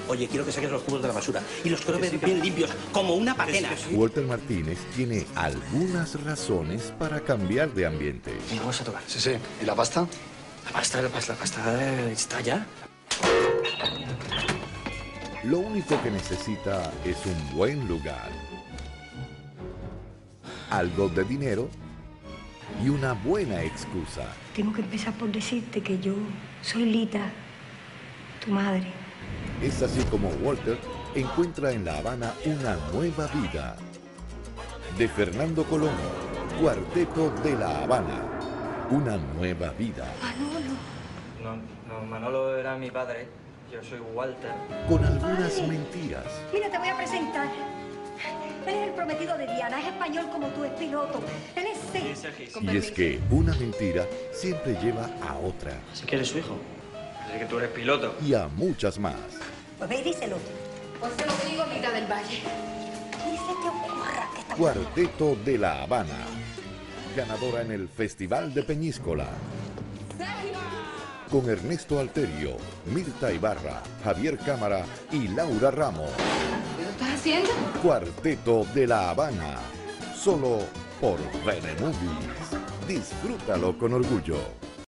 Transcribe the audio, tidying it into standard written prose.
Oye, quiero que saques los cubos de la basura y los quiero ver bien limpios, como una patena. Walter Martínez tiene algunas razones para cambiar de ambiente. Venga, vamos a tocar. Sí, sí. ¿Y la pasta? La pasta está ya. Lo único que necesita es un buen lugar, algo de dinero y una buena excusa. Tengo que empezar por decirte que yo soy Lita, tu madre. Es así como Walter encuentra en La Habana una nueva vida. De Fernando Colomo, Cuarteto de La Habana. Una nueva vida. Manolo. No, Manolo era mi padre. Yo soy Walter. Con algunas mentiras. Mira, te voy a presentar. Él es el prometido de Diana, es español como tú, es piloto. Él es Sergio. Y es que una mentira siempre lleva a otra. Así que eres su hijo. Así que tú eres piloto. Y a muchas más. Pues ve y díselo. Pues se lo digo, Lita del Valle. Ni se te ocurra que esta... Cuarteto de La Habana. Ganadora en el Festival de Peñíscola. Con Ernesto Alterio, Mirta Ibarra, Javier Cámara y Laura Ramos. ¿Qué lo estás haciendo? Cuarteto de La Habana. Solo por Venemovies. Disfrútalo con orgullo.